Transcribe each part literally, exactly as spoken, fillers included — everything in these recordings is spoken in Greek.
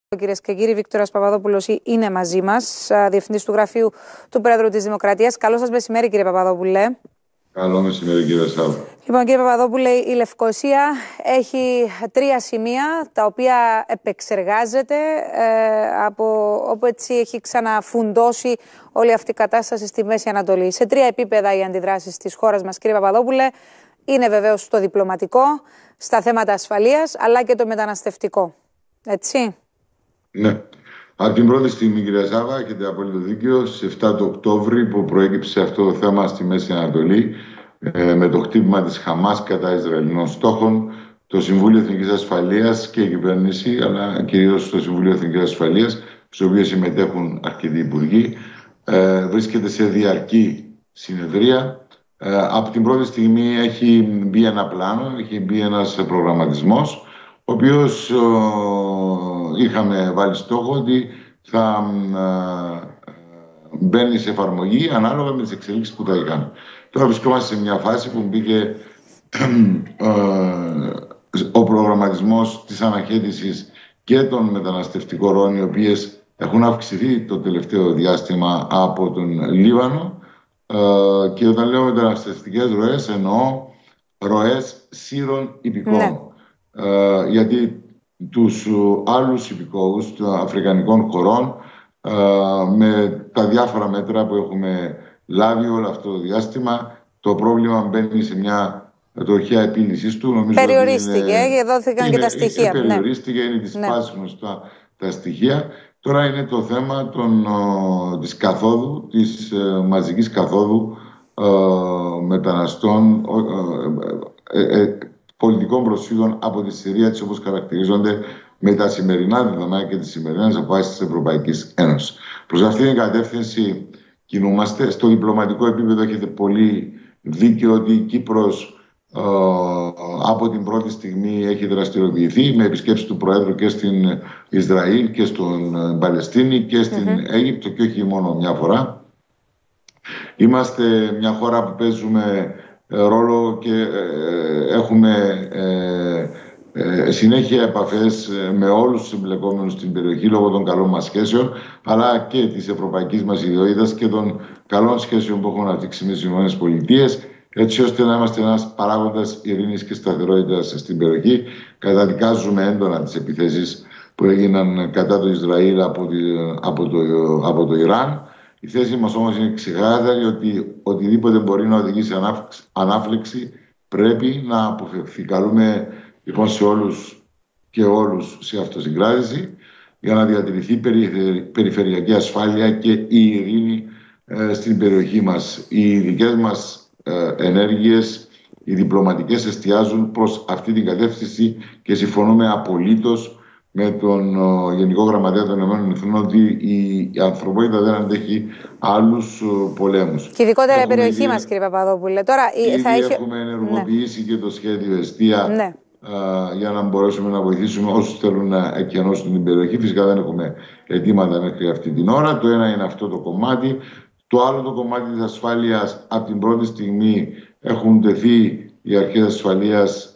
Κυρίες και κύριοι, Βίκτορας Παπαδόπουλος είναι μαζί μας, διευθυντής του Γραφείου του Πρόεδρου της Δημοκρατίας. Καλό σας μεσημέρι, κύριε Παπαδόπουλε. Καλό μεσημέρι, κύριε Σάββα. Λοιπόν, κύριε Παπαδόπουλε, η Λευκοσία έχει τρία σημεία τα οποία επεξεργάζεται ε, από όπου έτσι έχει ξαναφουντώσει όλη αυτή η κατάσταση στη Μέση Ανατολή. Σε τρία επίπεδα οι αντιδράσεις της χώρας μας, κύριε Παπαδόπουλε, είναι βεβαίως στο διπλωματικό, στα θέματα ασφαλείας, αλλά και το μεταναστευτικό. Έτσι. Ναι. Από την πρώτη στιγμή, κυρία Σάββα, έχετε απόλυτο δίκιο. Στις εφτά του Οκτώβρη, που προέκυψε αυτό το θέμα στη Μέση Ανατολή, ε, με το χτύπημα της Χαμάς κατά Ισραηλινών στόχων, το Συμβούλιο Εθνικής Ασφαλείας και η κυβέρνηση, αλλά κυρίως το Συμβούλιο Εθνικής Ασφαλείας, στο οποίο συμμετέχουν αρκετοί υπουργοί, ε, βρίσκεται σε διαρκή συνεδρία. Ε, από την πρώτη στιγμή έχει μπει ένα πλάνο, έχει μπει ένας προγραμματισμός, ο οποίος ε, είχαμε βάλει στόχο ότι θα ε, μπαίνει σε εφαρμογή ανάλογα με τις εξελίξεις που θα είχαμε. Τώρα βρισκόμαστε σε μια φάση που μπήκε ε, ο προγραμματισμός της αναχέτησης και των μεταναστευτικών ροών, οι οποίες έχουν αυξηθεί το τελευταίο διάστημα από τον Λίβανο. Ε, και όταν λέω μεταναστευτικές ροές, εννοώ ροές Σύρων υπηκόων. Ναι. Ε, γιατί τους άλλους υπηκόους των αφρικανικών χωρών, ε, με τα διάφορα μέτρα που έχουμε λάβει όλο αυτό το διάστημα, το πρόβλημα μπαίνει σε μια τροχιά επίλυσης του. Νομίζω περιορίστηκε, είναι, δόθηκαν είναι, και τα στοιχεία. Είναι, περιορίστηκε, είναι της ναι. φάσης γνωστά τα στοιχεία. Τώρα είναι το θέμα των, της καθόδου, της ε, μαζικής καθόδου ε, μεταναστών, ε, ε, ε, πολιτικών προσφύγων από τη Συρία, έτσι όπως χαρακτηρίζονται με τα σημερινά δεδομένα και τις σημερινές αποφάσεις της Ευρωπαϊκής Ένωσης. Προς αυτήν την κατεύθυνση κινούμαστε. Στο διπλωματικό επίπεδο έχετε πολύ δίκιο ότι η Κύπρος ε, από την πρώτη στιγμή έχει δραστηριοποιηθεί με επισκέψεις του Προέδρου και στην Ισραήλ και στην Παλαιστίνη και στην mm-hmm. Αίγυπτο, και όχι μόνο μια φορά. Είμαστε μια χώρα που παίζουμε ρόλο και ε, έχουμε ε, ε, συνέχεια επαφές με όλους τους εμπλεκόμενους στην περιοχή λόγω των καλών μας σχέσεων, αλλά και της ευρωπαϊκής μας ιδιότητας και των καλών σχέσεων που έχουν αναπτύξει με τις ΗΠΑ, έτσι ώστε να είμαστε ένας παράγοντας ειρήνης και σταθερότητας στην περιοχή. Καταδικάζουμε έντονα τις επιθέσεις που έγιναν κατά το Ισραήλ από, τη, από, το, από το Ιράν. Η θέση μας όμως είναι ξεκάθαρη ότι οτιδήποτε μπορεί να οδηγήσει ανάφλεξη πρέπει να αποφευθεί. Καλούμε λοιπόν σε όλους και όλους σε αυτοσυγκράτηση για να διατηρηθεί περιφερειακή ασφάλεια και η ειρήνη ε, στην περιοχή μας. Οι δικές μας ε, ενέργειες, οι διπλωματικές, εστιάζουν προς αυτή την κατεύθυνση και συμφωνούμε απολύτως με τον ο, Γενικό Γραμματέα των Ηνωμένων Εθνών ότι η ανθρωπότητα δεν αντέχει άλλους ο, πολέμους. Και ειδικότερα η περιοχή ήδη, μας, κύριε Παπαδόπουλε. Τώρα, ήδη θα έχει... έχουμε ενεργοποιήσει ναι. και το σχέδιο Εστία ναι. α, για να μπορέσουμε να βοηθήσουμε όσους θέλουν να εκενώσουν την περιοχή. Φυσικά δεν έχουμε αιτήματα μέχρι αυτή την ώρα. Το ένα είναι αυτό το κομμάτι. Το άλλο το κομμάτι της ασφάλειας, από την πρώτη στιγμή έχουν τεθεί οι αρχές ασφαλείας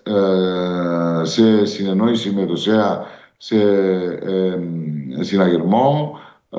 ε, σε συνεννόηση με το ΣΕΑ, σε ε, συναγερμό.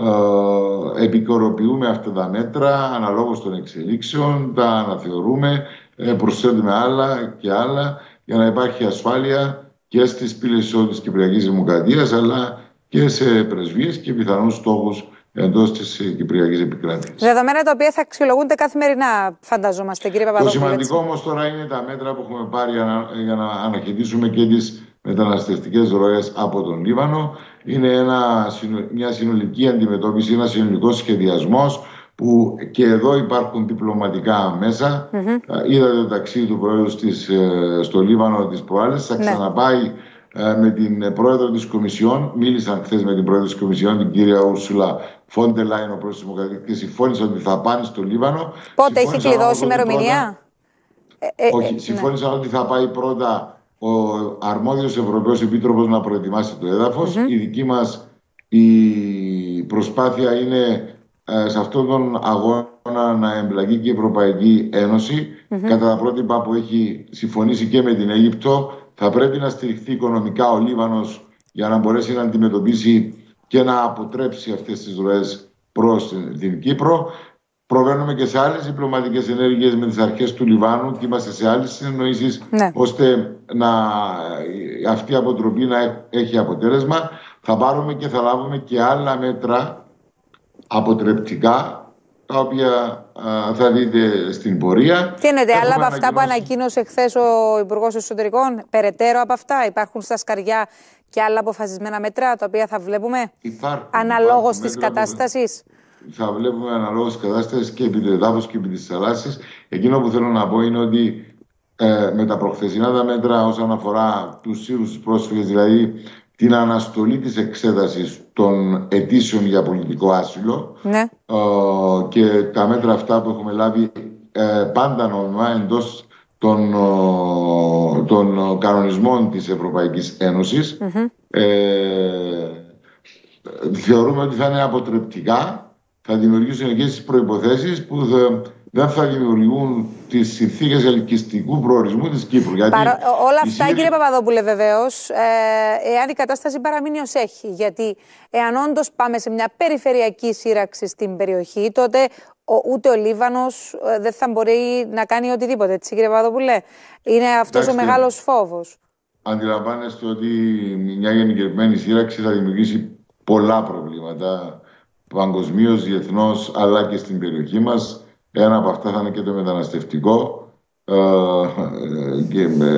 Ε, επικαιροποιούμε αυτά τα μέτρα αναλόγως των εξελίξεων, τα αναθεωρούμε, ε, προσθέτουμε άλλα και άλλα για να υπάρχει ασφάλεια και στις πύλες της Κυπριακής Δημοκρατίας, αλλά και σε πρεσβείες και πιθανούς στόχους εντός της Κυπριακής Επικράτειας. Δεδομένα τα οποία θα αξιολογούνται καθημερινά, φανταζόμαστε, κύριε Παπαδόπουλε. Το σημαντικό όμως τώρα είναι τα μέτρα που έχουμε πάρει για να αναχαιτήσουμε και τις μεταναστευτικές ροές από τον Λίβανο. Είναι ένα, μια συνολική αντιμετώπιση, ένα συνολικό σχεδιασμός που και εδώ υπάρχουν διπλωματικά μέσα. Mm-hmm. Είδατε το ταξίδι του Προέδρου στις, στο Λίβανο της προάλλες. Θα ξαναπάει ναι. με την Πρόεδρο της Κομισιόν. Μίλησαν χθες με την Πρόεδρο της Κομισιόν, την κυρία Ούρσουλα φον ντερ Λάιεν, ο Πρόεδρος της Δημοκρατίας, και συμφώνησαν ότι θα πάνε στο Λίβανο. Πότε έχει κλειδώσει ημερομηνία? Ε, ε, Όχι, ε, συμφώνησαν ναι. ότι θα πάει πρώτα ο αρμόδιος Ευρωπαίος Επίτροπος να προετοιμάσει το έδαφος. Mm-hmm. Η δική μας η προσπάθεια είναι ε, σε αυτόν τον αγώνα να εμπλακεί και η Ευρωπαϊκή Ένωση. Mm-hmm. Κατά τα πρότυπα που έχει συμφωνήσει και με την Αίγυπτο, θα πρέπει να στηριχθεί οικονομικά ο Λίβανος για να μπορέσει να αντιμετωπίσει και να αποτρέψει αυτές τις ροές προς την Κύπρο. Προβαίνουμε και σε άλλες διπλωματικές ενέργειες με τις αρχές του Λιβάνου και είμαστε σε άλλες συνεννοήσεις, ναι, ώστε να, αυτή η αποτροπή να έχει αποτέλεσμα. Θα πάρουμε και θα λάβουμε και άλλα μέτρα αποτρεπτικά, τα οποία α, θα δείτε στην πορεία. Τι εννοείται, άλλα από αυτά που ανακοίνωσε χθες ο Υπουργός Εσωτερικών, περαιτέρω από αυτά, υπάρχουν στα σκαριά και άλλα αποφασισμένα μέτρα, τα οποία θα βλέπουμε αναλόγως της κατάστασης? Θα βλέπουμε αναλόγως της κατάστασης και επί του εδάφους και επί της θαλάσσης. Εκείνο που θέλω να πω είναι ότι ε, με τα προχθεσινά τα μέτρα όσον αφορά τους Σύρους πρόσφυγες, δηλαδή την αναστολή της εξέτασης των αιτήσεων για πολιτικό άσυλο, ναι, ε, και τα μέτρα αυτά που έχουμε λάβει ε, πάντα νόμιμα εντός των, ε, των κανονισμών της Ευρωπαϊκής Ένωσης, mm-hmm. ε, θεωρούμε ότι θα είναι αποτρεπτικά, θα δημιουργήσουν εκεί τις προϋποθέσεις που θα, δεν θα δημιουργούν τις συνθήκες ελκυστικού προορισμού της Κύπρου. Γιατί Παρα... Όλα αυτά, Σύρια... κύριε Παπαδόπουλε, βεβαίως, ε, εάν η κατάσταση παραμείνει ως έχει. Γιατί εάν όντως πάμε σε μια περιφερειακή σύραξη στην περιοχή, τότε ο, ούτε ο Λίβανος ε, δεν θα μπορεί να κάνει οτιδήποτε. Έτσι, κύριε Παπαδόπουλε, είναι αυτός Κοιτάξτε, ο μεγάλος φόβος. Αντιλαμβάνεστε ότι μια γενικευμένη σύραξη θα δημιουργήσει πολλά προβλήματα παγκοσμίως, διεθνώς, αλλά και στην περιοχή μας. Ένα από αυτά θα είναι και το μεταναστευτικό. Ε, και,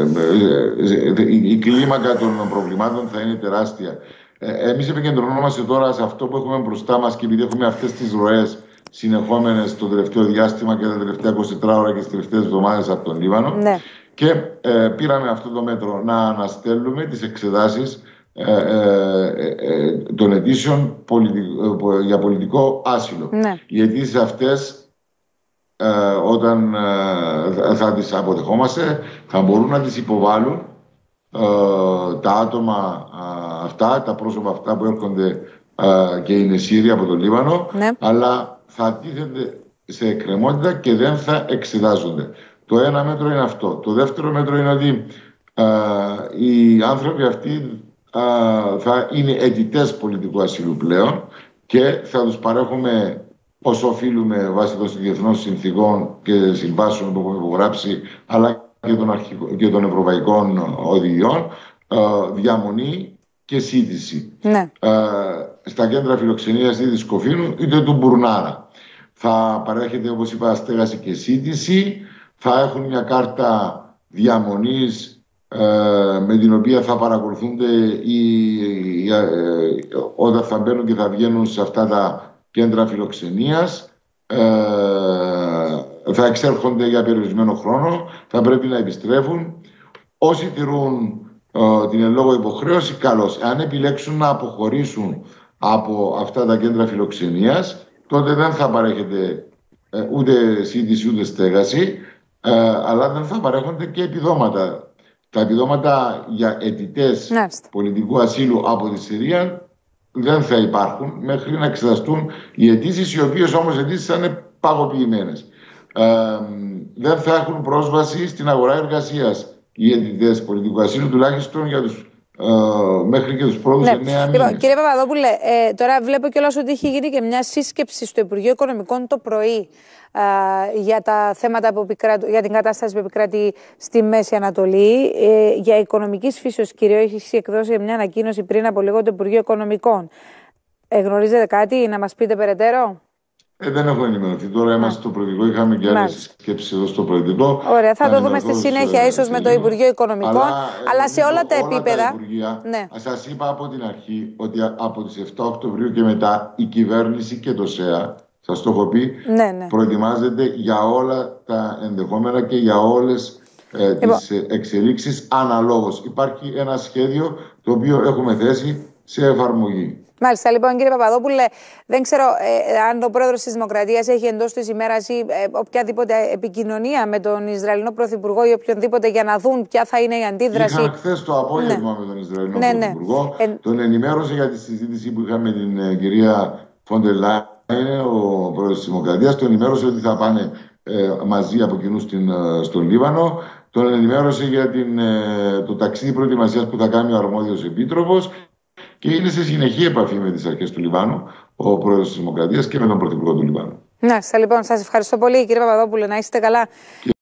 ε, η κλίμακα των προβλημάτων θα είναι τεράστια. Ε, εμείς επικεντρωνόμαστε τώρα σε αυτό που έχουμε μπροστά μας, και επειδή έχουμε αυτές τις ροές συνεχόμενες το τελευταίο διάστημα και τα τελευταία είκοσι τέσσερις ώρα και τις τελευταίες εβδομάδες από τον Λίβανο, ναι, και ε, πήραμε αυτό το μέτρο να αναστέλουμε τις εξετάσεις Ε, ε, ε, των αιτήσεων πολιτικο, ε, για πολιτικό άσυλο. Ναι. Οι αιτήσεις αυτές ε, όταν ε, θα τις αποδεχόμαστε, θα μπορούν να τις υποβάλουν ε, τα άτομα ε, αυτά, τα πρόσωπα αυτά που έρχονται ε, και είναι Σύριοι από το Λίβανο, ναι, αλλά θα τίθενται σε εκκρεμότητα και δεν θα εξετάζονται. Το ένα μέτρο είναι αυτό. Το δεύτερο μέτρο είναι ότι ε, οι άνθρωποι αυτοί θα είναι αιτητές πολιτικού ασύλου πλέον και θα τους παρέχουμε όσο οφείλουμε βάσει των διεθνών συνθηκών και συμβάσεων που έχουμε υπογράψει, αλλά και των, αρχικό, και των ευρωπαϊκών οδηγιών, διαμονή και σύντηση. Ναι. Στα κέντρα φιλοξενίας είτε Σκοφίνου είτε του Μπουρνάρα. Θα παρέχεται, όπως είπα, στέγαση και σύντηση. Θα έχουν μια κάρτα διαμονής με την οποία θα παρακολουθούνται οι, οι, ε, όταν θα μπαίνουν και θα βγαίνουν σε αυτά τα κέντρα φιλοξενίας, ε, θα εξέρχονται για περιορισμένο χρόνο, θα πρέπει να επιστρέφουν. Όσοι τηρούν ε, την εν λόγω υποχρέωση, καλώς. Αν επιλέξουν να αποχωρήσουν από αυτά τα κέντρα φιλοξενίας, τότε δεν θα παρέχεται ε, ούτε σύντηση ούτε στέγαση, ε, αλλά δεν θα παρέχονται και επιδόματα. Τα επιδόματα για αιτητές πολιτικού ασύλου από τη Συρία δεν θα υπάρχουν μέχρι να εξεταστούν οι αιτήσεις, οι οποίες όμως αιτήσεις θα είναι παγωποιημένες. Ε, δεν θα έχουν πρόσβαση στην αγορά εργασίας οι αιτητές πολιτικού ασύλου, τουλάχιστον για τους, ε, μέχρι και τους πρώτους εννέα μήνες. Λοιπόν, κύριε Παπαδόπουλε, ε, τώρα βλέπω κιόλας ότι έχει γίνει και μια σύσκεψη στο Υπουργείο Οικονομικών το πρωί για τα θέματα που επικράτουν, για την κατάσταση που επικράτει στη Μέση Ανατολή. Ε, για οικονομικής φύσεως, κυρίω, έχει εκδώσει μια ανακοίνωση πριν από λίγο το Υπουργείο Οικονομικών. Ε, γνωρίζετε κάτι, να μας πείτε περαιτέρω? Ε, δεν έχω ενημερωθεί. Τώρα είμαστε στο Προεδρικό, είχαμε και άλλες σκέψεις εδώ στο Προεδρικό. Ωραία, θα, θα το δούμε στη συνέχεια, ίσως με το Υπουργείο Οικονομικών. Αλλά, αλλά σε όλα, όλα τα επίπεδα. Τα υπουργεία, ναι. Σας είπα από την αρχή ότι από τις επτά Οκτωβρίου και μετά η κυβέρνηση και το ΣΕΑ, σας το έχω πει, ναι, ναι, προετοιμάζεται για όλα τα ενδεχόμενα και για όλες ε, τις ε, εξελίξεις αναλόγως. Υπάρχει ένα σχέδιο το οποίο έχουμε θέσει σε εφαρμογή. Μάλιστα, λοιπόν, κύριε Παπαδόπουλε, δεν ξέρω ε, αν ο πρόεδρος της Δημοκρατίας έχει εντός της ημέρας ή ε, οποιαδήποτε επικοινωνία με τον Ισραηλινό Πρωθυπουργό ή οποιονδήποτε για να δουν ποια θα είναι η αντίδραση. Είχα χθες το απόγευμα, ναι, με τον Ισραηλινό, ναι, Πρωθυπουργό. Ναι. Τον ενημέρωσε για τη συζήτηση που είχαμε με την ε, κυρία Φόντερ Λάιεν, ο πρόεδρος της Δημοκρατίας. Τον ενημέρωσε ότι θα πάνε ε, μαζί από κοινού στην, ε, στον Λίβανο. Τον ενημέρωσε για την, ε, το ταξίδι προετοιμασίας που θα κάνει ο αρμόδιος επίτροπος. Και και είναι σε συνεχή επαφή με τις αρχές του Λιβάνου, ο πρόεδρος της Δημοκρατίας και με τον πρωθυπουργό του Λιβάνου. Να, λοιπόν, σας ευχαριστώ πολύ, κύριε Παπαδόπουλε, να είστε καλά.